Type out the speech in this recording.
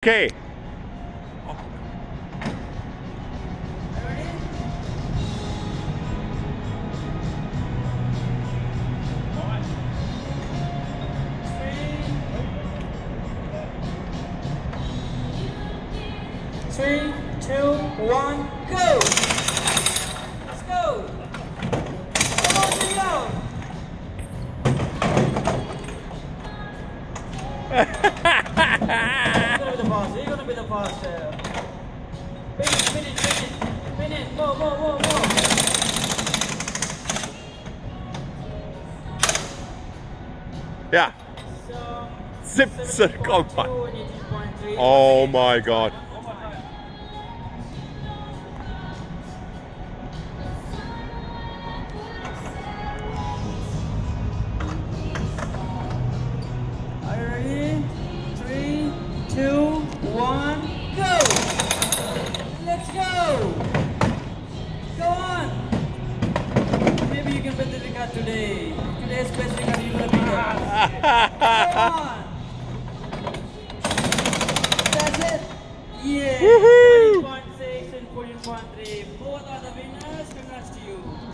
Okay. Three, two, one, go! Let's go! Come on, Leo! You're gonna be the boss. Finish. Go. Yeah. So, 10.2 and 18.3. Oh my God. Are you ready? 3, 2, 1, go! Let's go! Go on! Maybe you can beat the record today. Today's best record you will beat it. Go on! That's it! Yeah! 14.6 and 14.3. Both are the winners. Congrats to you.